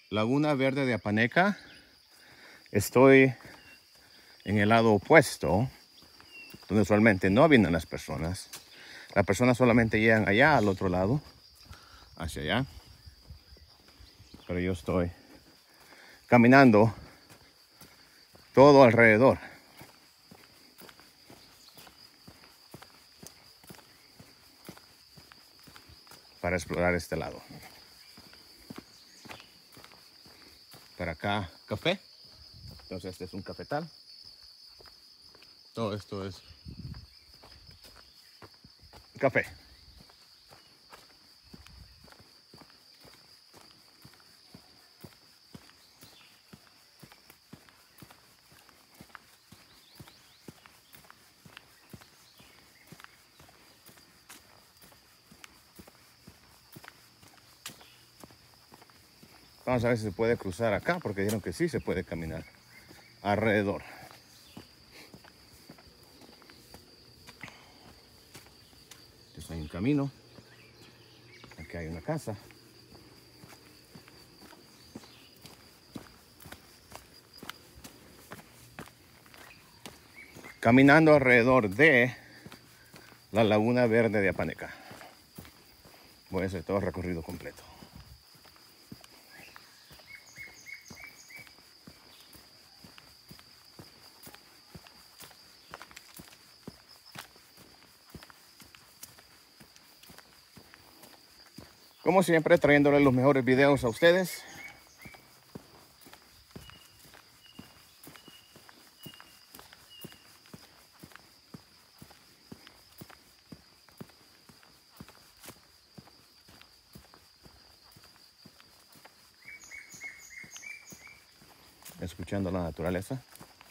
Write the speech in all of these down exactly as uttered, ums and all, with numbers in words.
Laguna Verde de Apaneca. Estoy en el lado opuesto, donde usualmente no vienen las personas. Las personas solamente llegan allá, al otro lado, hacia allá. Pero yo estoy caminando todo alrededor. Para explorar este lado. Para acá, café. Entonces este es un cafetal. Todo esto es café. Vamos a ver si se puede cruzar acá, porque dijeron que sí se puede caminar alrededor. Entonces hay un camino. Aquí hay una casa. Caminando alrededor de la Laguna Verde de Apaneca. Voy a hacer todo el recorrido completo. Como siempre, trayéndole los mejores videos a ustedes. Escuchando la naturaleza.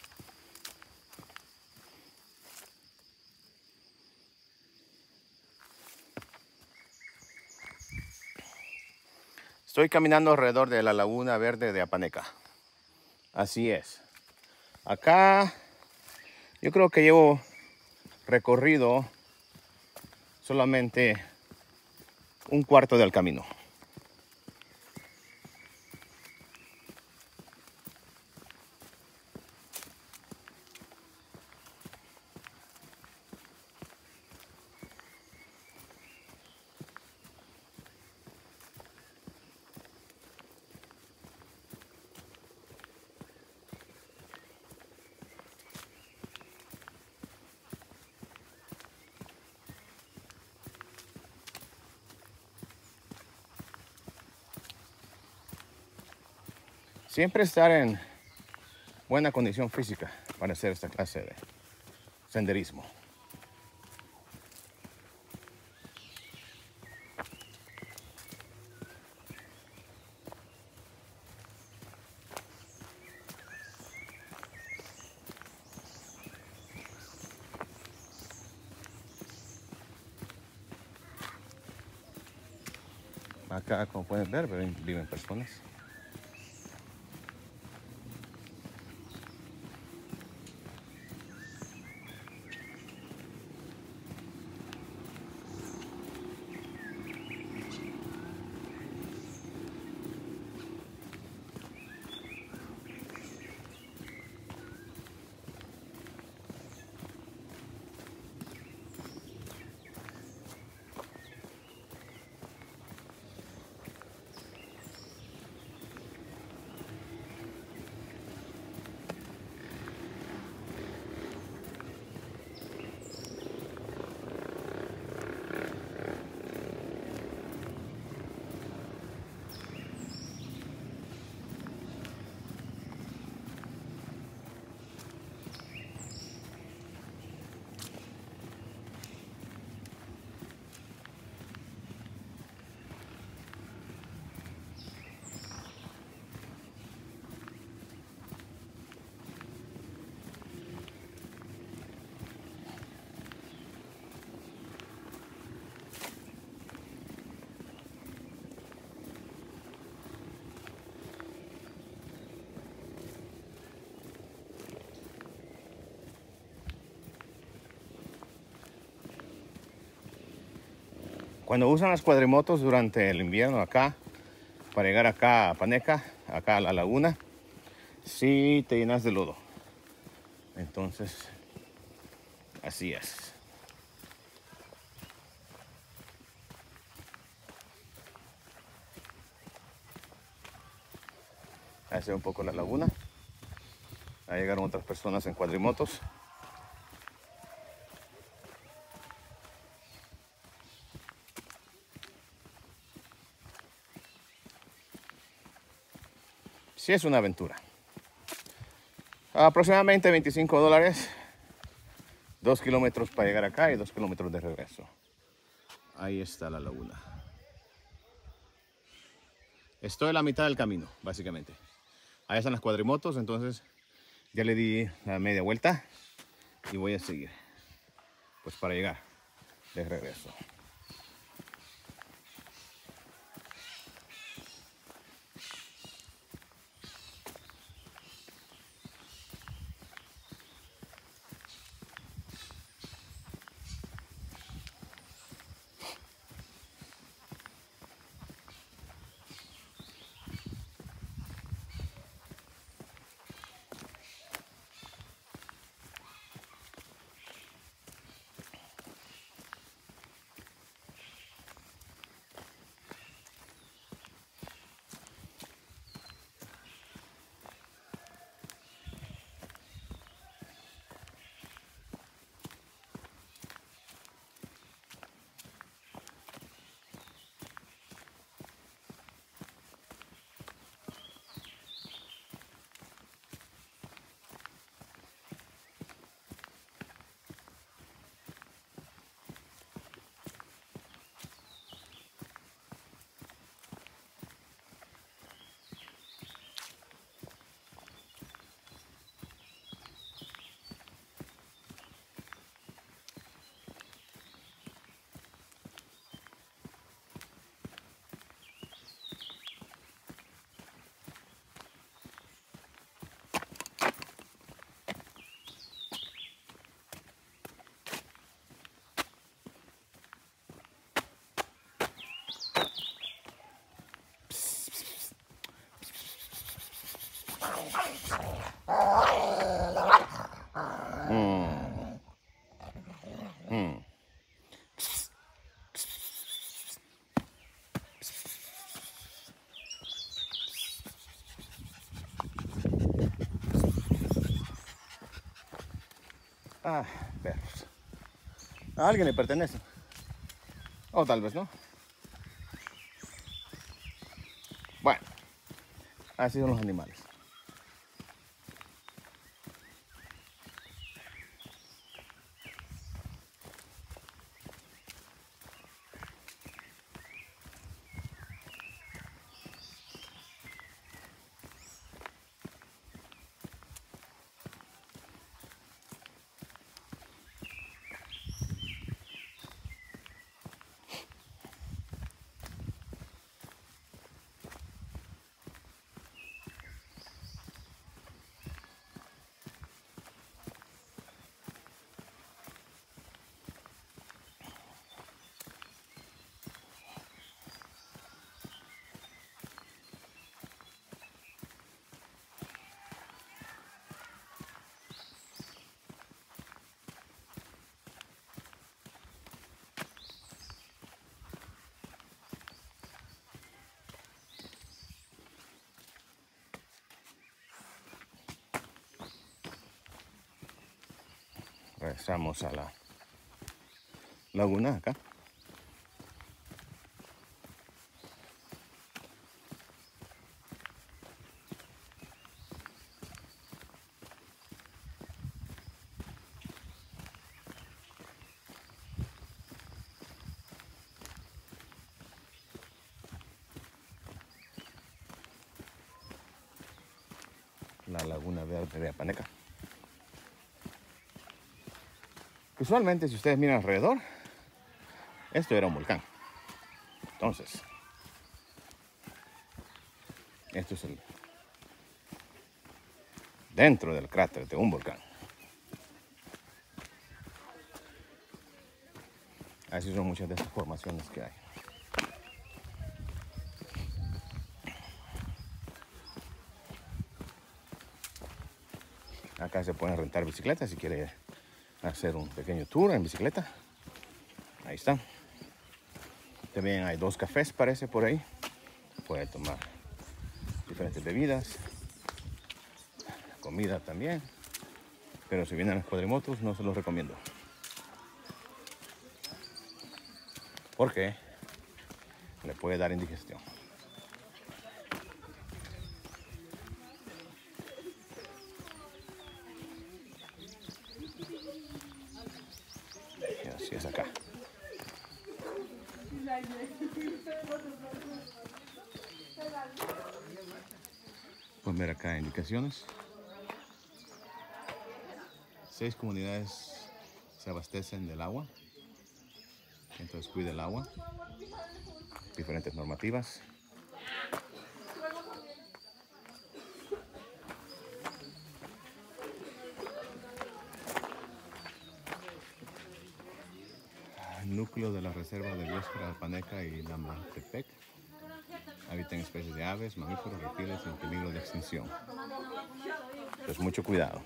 Estoy caminando alrededor de la Laguna Verde de Apaneca. Así es. Acá yo creo que llevo recorrido solamente un cuarto del camino. Siempre estar en buena condición física para hacer esta clase de senderismo. Acá, como pueden ver, viven personas. Cuando usan las cuadrimotos durante el invierno acá, para llegar acá a Apaneca, acá a la laguna, sí te llenas de lodo. Entonces, así es. Ahí se ve un poco la laguna. Ahí llegaron otras personas en cuadrimotos. Sí es una aventura. Aproximadamente veinticinco dólares. Dos kilómetros para llegar acá y dos kilómetros de regreso. Ahí está la laguna. Estoy a la mitad del camino, básicamente. Ahí están las cuadrimotos, entonces ya le di la media vuelta y voy a seguir, pues para llegar de regreso. Mm. Mm. Ah, perros. A alguien le pertenece. O tal vez no. Bueno, así son los animales. Regresamos a la laguna acá. La laguna verde de Apaneca. Usualmente, si ustedes miran alrededor, esto era un volcán. Entonces, esto es el dentro del cráter de un volcán. Así son muchas de estas formaciones que hay. Acá se pueden rentar bicicletas si quiere hacer un pequeño tour en bicicleta. Ahí está. También hay dos cafés, parece, por ahí. Puede tomar diferentes bebidas. Comida también. Pero si vienen los cuadrimotos, no se los recomiendo. Porque le puede dar indigestión. Y así es acá. Pueden ver acá indicaciones. Seis comunidades se abastecen del agua. Entonces cuida el agua. Diferentes normativas. El núcleo de la reserva de biosfera Paneca y Lamantepec habitan especies de aves, mamíferos, reptiles en peligro de extinción. Entonces mucho cuidado.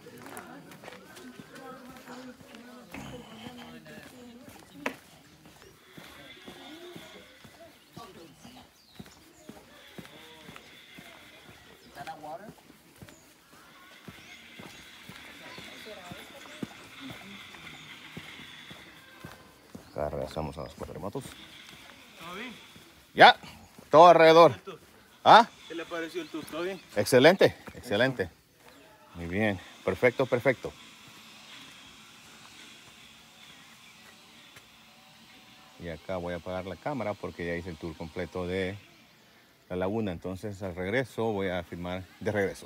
Acá regresamos a los cuatrimotos. ¿Todo bien? Ya, todo alrededor. ¿Ah? ¿Qué le pareció el tour? ¿Todo bien? Excelente, excelente. Muy bien, perfecto, perfecto. Y acá voy a apagar la cámara porque ya hice el tour completo de la laguna. Entonces al regreso voy a filmar de regreso.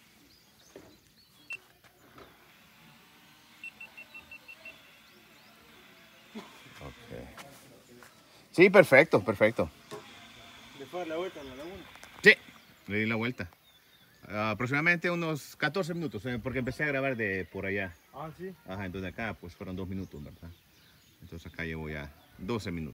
Okay. Sí, perfecto, perfecto. ¿Le fue a dar la vuelta en la laguna? Sí, le di la vuelta. Uh, aproximadamente unos catorce minutos, eh, porque empecé a grabar de por allá. Ah, sí. Ajá, entonces acá pues fueron dos minutos, ¿verdad? Entonces acá llevo ya doce minutos.